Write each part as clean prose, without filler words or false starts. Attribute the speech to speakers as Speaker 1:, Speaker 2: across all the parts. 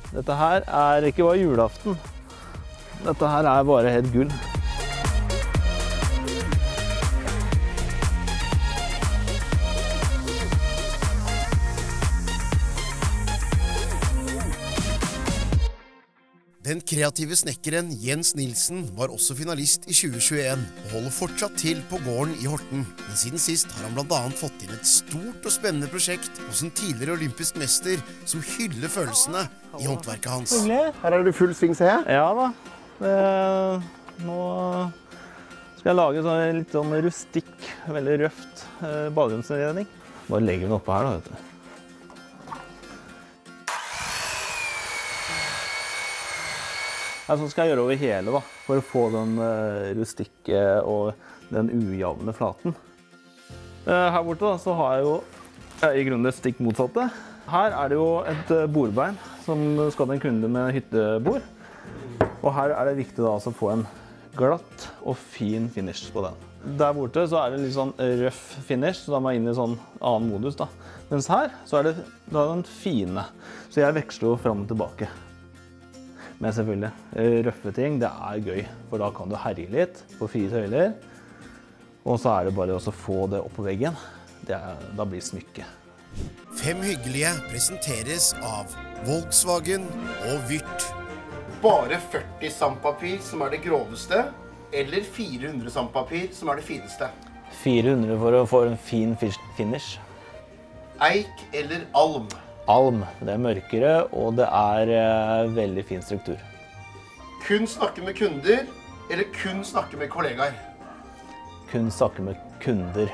Speaker 1: Dette her er ikke bare julaften. Dette her er bare helt gull.
Speaker 2: Den kreative snekkeren Jens Nilsen var også finalist i 2021 og holder fortsatt til på gården i Horten. Men siden sist har han blant annet fått inn et stort og spennende prosjekt hos en tidligere olympisk mester som hyller følelsene i håndverket hans.
Speaker 3: Her er det full sving, ser jeg.
Speaker 1: Ja da. Nå skal jeg lage litt sånn rustikk, veldig røft badromsredning. Bare legger den oppe her da, vet du. Sånn skal jeg gjøre over hele da, for å få den rustikke og den ujevne flaten. Her borte da, så har jeg jo i grunnen det stikk motsatte. Her er det jo et bordbein som skal til en kunde med hyttebord. Og her er det viktig da, å få en glatt og fin finish på den. Der borte så er det litt sånn røff finish, så da må jeg inn i sånn annen modus da. Mens her så er det den fine, så jeg veksler jo fram og tilbake. Men selvfølgelig, røffe ting, det er gøy, for da kan du herje litt på 4 tøyler. Og så er det bare å få det opp på veggen. Da blir det smykke.
Speaker 2: 5 hyggelige presenteres av Volkswagen og Vyrt.
Speaker 3: Bare 40 sandpapir som er det groveste, eller 400 sandpapir som er det fineste.
Speaker 1: 400 for å få en fin finish.
Speaker 3: Eik eller alm?
Speaker 1: Alm, det er mørkere, og det er veldig fin struktur.
Speaker 3: Kun snakke med kunder, eller kun snakke med kollegaer?
Speaker 1: Kun snakke med kunder.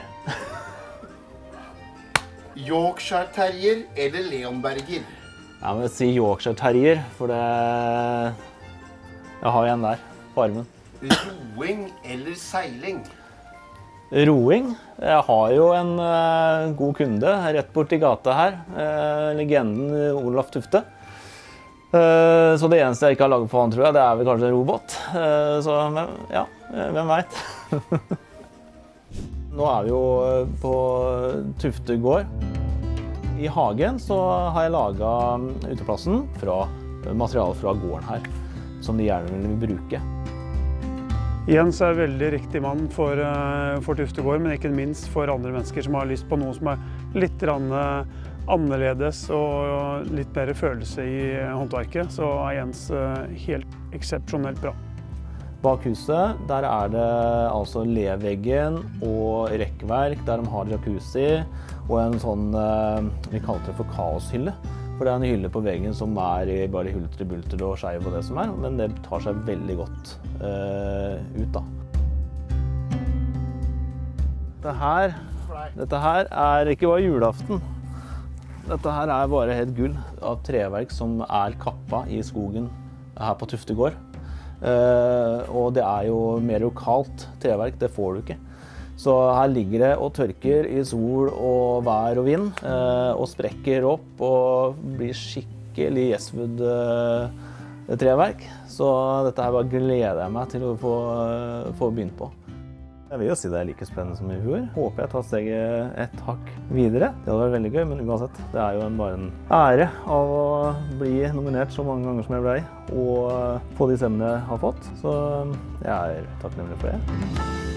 Speaker 3: Yorkshire Terrier eller Leonberger?
Speaker 1: Jeg må si Yorkshire Terrier, for det... Jeg har en der, på armen.
Speaker 3: Roing eller seiling?
Speaker 1: Roing. Jeg har jo en god kunde rett borti gata her, legenden Olaf Tufte. Så det eneste jeg ikke har laget på han, tror jeg, det er vel kanskje en robot. Så ja, hvem vet. Nå er vi jo på Tufte gård. I hagen så har jeg laget uteplassen fra materialet fra gården her, som de gjerne vil bruke.
Speaker 4: Jens er veldig riktig mann for Tufte gård, men ikke minst for andre mennesker som har lyst på noe som er litt annerledes og litt mer følelse i håndverket. Så er Jens helt eksepsjonelt bra.
Speaker 1: Bak huset, der er det altså levveggen og rekkverk, der de har jacuzzi og en sånn, vi kaller det for kaoshylle. For det er en hylle på veggen som er bare hulter, bulter og skeiv og det som er, men det tar seg veldig godt ut da. Dette her er ikke bare julaften. Dette her er bare helt gull av treverk som er kappa i skogen her på Tufte gård. Og det er jo mer lokalt treverk, det får du ikke. Så her ligger det og tørker i sol og vær og vind, og sprekker opp og blir skikkelig Gjesswood treverk. Så dette her bare gleder jeg meg til å få begynt på. Jeg vil jo si det er like spennende som i fjor. Håper jeg tar steget et hakk videre. Det hadde vært veldig gøy, men uansett, det er jo bare en ære av å bli nominert så mange ganger som jeg ble, og få de stemmene jeg har fått. Så jeg er takknemlig for det.